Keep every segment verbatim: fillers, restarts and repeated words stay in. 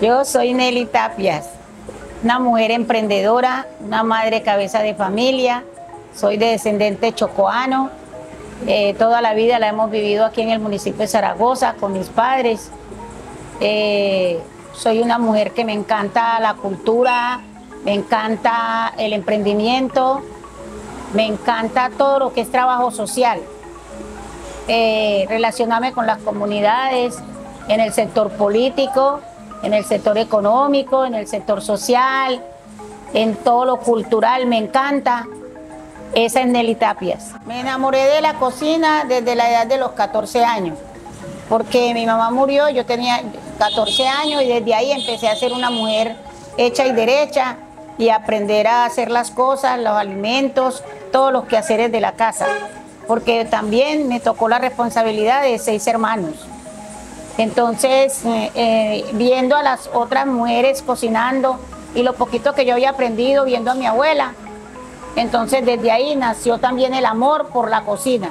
Yo soy Nelly Tapias, una mujer emprendedora, una madre cabeza de familia, soy de descendente chocoano, eh, toda la vida la hemos vivido aquí en el municipio de Zaragoza con mis padres. Eh, soy una mujer que me encanta la cultura, me encanta el emprendimiento, me encanta todo lo que es trabajo social, eh, relacionarme con las comunidades, en el sector político, en el sector económico, en el sector social, en todo lo cultural, me encanta. Esa es Nelly Tapias. Me enamoré de la cocina desde la edad de los catorce años, porque mi mamá murió, yo tenía catorce años y desde ahí empecé a ser una mujer hecha y derecha y aprender a hacer las cosas, los alimentos, todos los quehaceres de la casa, porque también me tocó la responsabilidad de seis hermanos. Entonces, eh, eh, viendo a las otras mujeres cocinando y lo poquito que yo había aprendido viendo a mi abuela, entonces desde ahí nació también el amor por la cocina.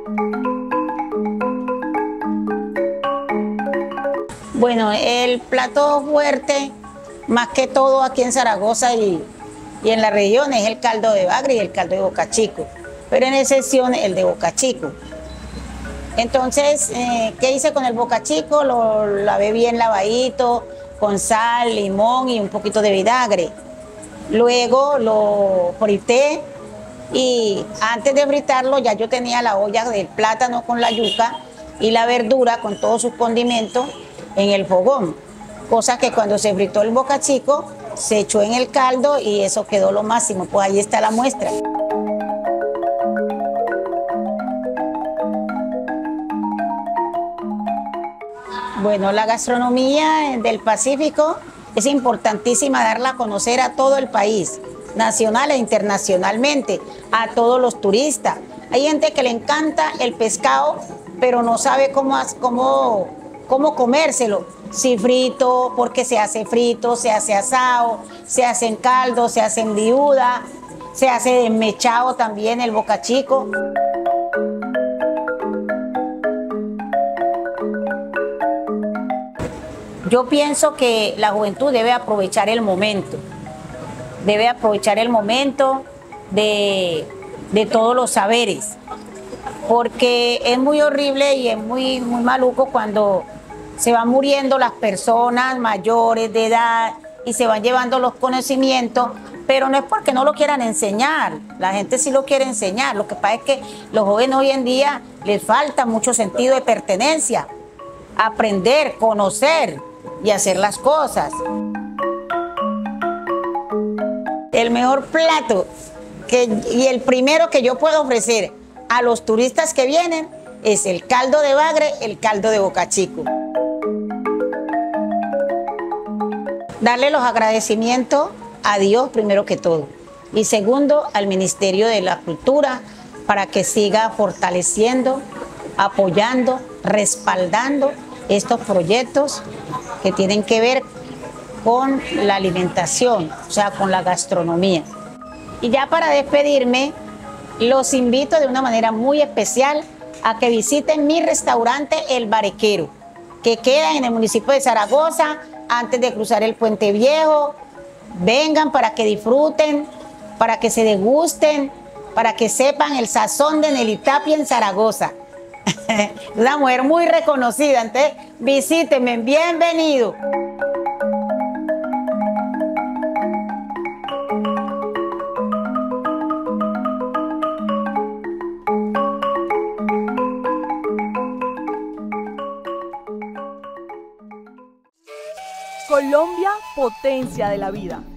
Bueno, el plato fuerte, más que todo aquí en Zaragoza y, y en la región, es el caldo de bagre y el caldo de bocachico, pero en excepción el de bocachico. Entonces, eh, ¿qué hice con el bocachico? Lo lavé bien lavadito, con sal, limón y un poquito de vinagre. Luego lo frité y antes de fritarlo ya yo tenía la olla del plátano con la yuca y la verdura con todos sus condimentos en el fogón. Cosa que cuando se fritó el bocachico se echó en el caldo y eso quedó lo máximo. Pues ahí está la muestra. Bueno, la gastronomía del Pacífico es importantísima darla a conocer a todo el país, nacional e internacionalmente, a todos los turistas. Hay gente que le encanta el pescado, pero no sabe cómo, cómo, cómo comérselo. Si frito, porque se hace frito, se hace asado, se hace en caldo, se hace en viuda, se hace desmechado también el bocachico. Yo pienso que la juventud debe aprovechar el momento, debe aprovechar el momento de, de todos los saberes, porque es muy horrible y es muy, muy maluco cuando se van muriendo las personas mayores de edad y se van llevando los conocimientos, pero no es porque no lo quieran enseñar, la gente sí lo quiere enseñar, lo que pasa es que los jóvenes hoy en día les falta mucho sentido de pertenencia, aprender, conocer y hacer las cosas. El mejor plato que, y el primero que yo puedo ofrecer a los turistas que vienen es el caldo de bagre, el caldo de bocachico. Darle los agradecimientos a Dios primero que todo y segundo al Ministerio de la Cultura para que siga fortaleciendo, apoyando, respaldando estos proyectos que tienen que ver con la alimentación, o sea, con la gastronomía. Y ya para despedirme, los invito de una manera muy especial a que visiten mi restaurante El Barequero, que queda en el municipio de Zaragoza, antes de cruzar el Puente Viejo. Vengan para que disfruten, para que se degusten, para que sepan el sazón de Nelly Tapias en Zaragoza. Una mujer muy reconocida, entonces visítenme, bienvenido. Colombia, potencia de la vida.